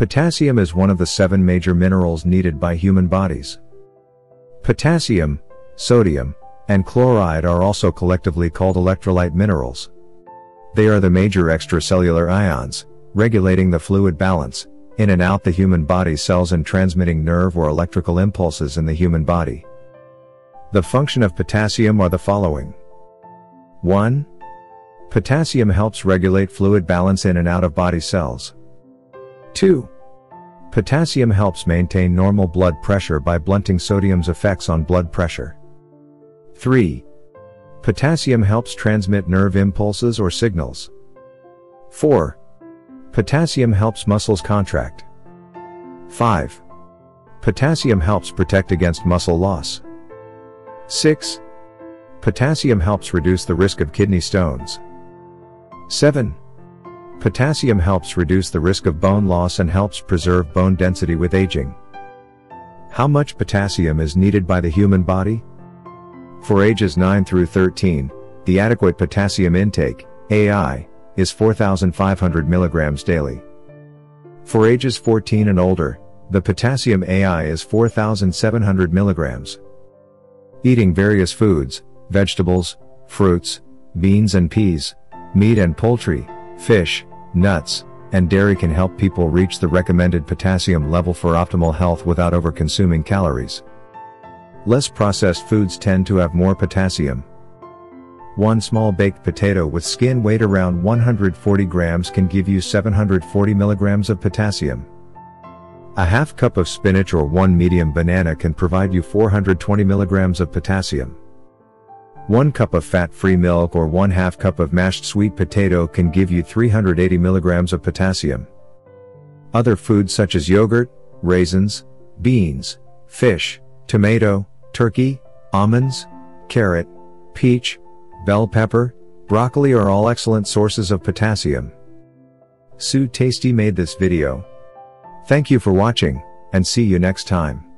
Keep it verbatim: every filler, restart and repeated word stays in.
Potassium is one of the seven major minerals needed by human bodies. Potassium, sodium, and chloride are also collectively called electrolyte minerals. They are the major extracellular ions, regulating the fluid balance in and out the human body cells and transmitting nerve or electrical impulses in the human body. The function of potassium are the following. one. Potassium helps regulate fluid balance in and out of body cells. two. Potassium helps maintain normal blood pressure by blunting sodium's effects on blood pressure. three. Potassium helps transmit nerve impulses or signals. four. Potassium helps muscles contract. five. Potassium helps protect against muscle loss. six. Potassium helps reduce the risk of kidney stones. seven. Potassium helps reduce the risk of bone loss and helps preserve bone density with aging. How much potassium is needed by the human body? For ages nine through thirteen, the adequate potassium intake, A I, is four thousand five hundred milligrams daily. For ages fourteen and older, the potassium A I is four thousand seven hundred milligrams. Eating various foods, vegetables, fruits, beans and peas, meat and poultry, fish, nuts, and dairy can help people reach the recommended potassium level for optimal health without over-consuming calories. Less processed foods tend to have more potassium. One small baked potato with skin weight around one hundred forty grams can give you seven hundred forty milligrams of potassium. A half cup of spinach or one medium banana can provide you four hundred twenty milligrams of potassium. One cup of fat-free milk or one half cup of mashed sweet potato can give you three hundred eighty milligrams of potassium. Other foods such as yogurt, raisins, beans, fish, tomato, turkey, almonds, carrot, peach, bell pepper, broccoli are all excellent sources of potassium. Sutasty made this video. Thank you for watching, and see you next time.